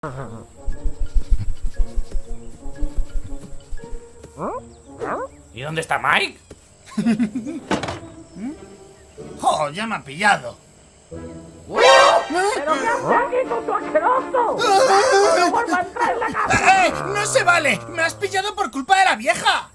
¿Y dónde está Mike? ¡Oh, ya me ha pillado! ¿Pero qué haces aquí, tonto asqueroso? ¡No vuelva a entrar en la casa! ¡No se vale! ¡Me has pillado por culpa de la vieja!